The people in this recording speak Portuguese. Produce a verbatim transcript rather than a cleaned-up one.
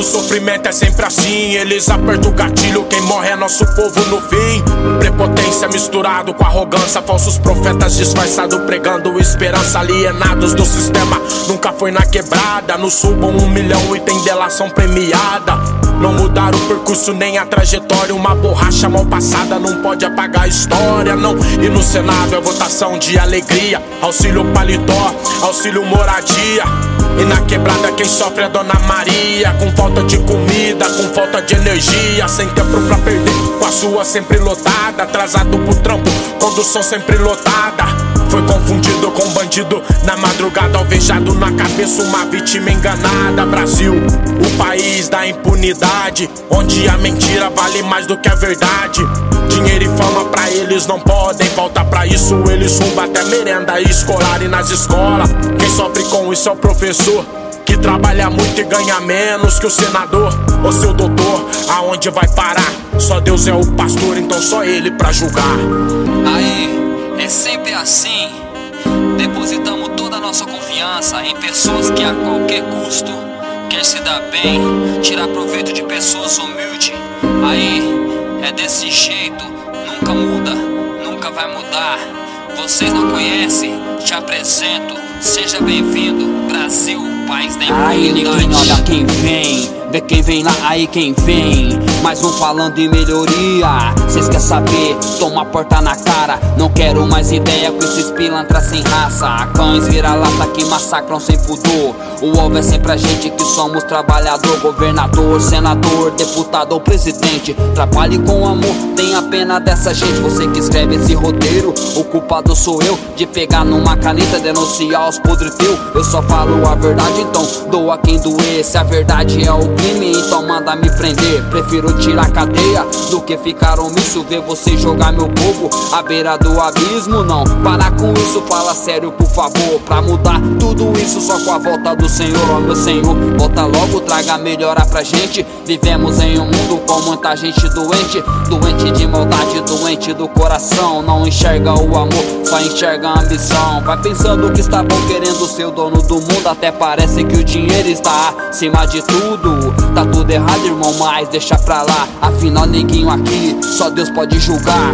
sofrimento é sempre assim, eles apertam o gatilho, quem morre é nosso povo no fim. Prepotência misturado com arrogância, falsos profetas disfarçados pregando esperança. Alienados do sistema, nunca foi na quebrada. No subam um milhão e tem delação premiada. Não mudaram o percurso nem a trajetória. Uma borracha mal passada não pode apagar a história, não. E no Senado é votação de alegria, auxílio paletó, auxílio moradia. E na quebrada quem sofre é Dona Maria, com falta de comida, com falta de energia, sem tempo pra perder, com a sua sempre lotada. Atrasado pro trampo, condução sempre lotada. Foi confundido com bandido na madrugada, alvejado na cabeça, uma vítima enganada. Brasil, o país da impunidade, onde a mentira vale mais do que a verdade. Dinheiro e fama pra eles não podem faltar, pra isso eles roubam até merenda escolar. E nas escolas, quem sofre com isso é o professor, que trabalha muito e ganha menos que o senador ou seu doutor. Aonde vai parar? Só Deus é o pastor, então só ele pra julgar. Aí, é sempre assim. Depositamos toda a nossa confiança em pessoas que a qualquer custo quer se dar bem, tirar proveito de pessoas humildes. Aí, é desse jeito, nunca muda, nunca vai mudar. Vocês não conhecem, te apresento, seja bem-vindo, Brasil, país da impunidade. Aí ninguém olha quem vem, vê quem vem lá, aí quem vem. Mais um falando em melhoria, cês quer saber? Toma a porta na cara, não quero mais ideia com esses pilantras sem raça. Cães vira-lata que massacram sem pudor. O alvo é sempre a gente que somos trabalhador. Governador, senador, deputado ou presidente, trabalhe com amor, tenha pena dessa gente. Você que escreve esse roteiro, o culpado sou eu de pegar numa caneta, denunciar os podres teu. Eu só falo a verdade, então doa quem doer. Se a verdade é o crime, então manda me prender. Prefiro tirar cadeia do que ficar omisso, ver você jogar meu povo à beira do abismo. Não, para com isso, fala sério por favor. Pra mudar tudo isso só com a volta do Senhor. Ó meu Senhor, volta logo, traga melhora pra gente. Vivemos em um mundo com muita gente doente, doente de maldade, doente do coração. Não enxerga o amor, só enxerga a ambição. Vai pensando que está bom querendo ser o dono do mundo, até parece que o dinheiro está acima de tudo. Tá tudo errado, irmão, mas deixa pra lá. Afinal, neguinho aqui, só Deus pode julgar.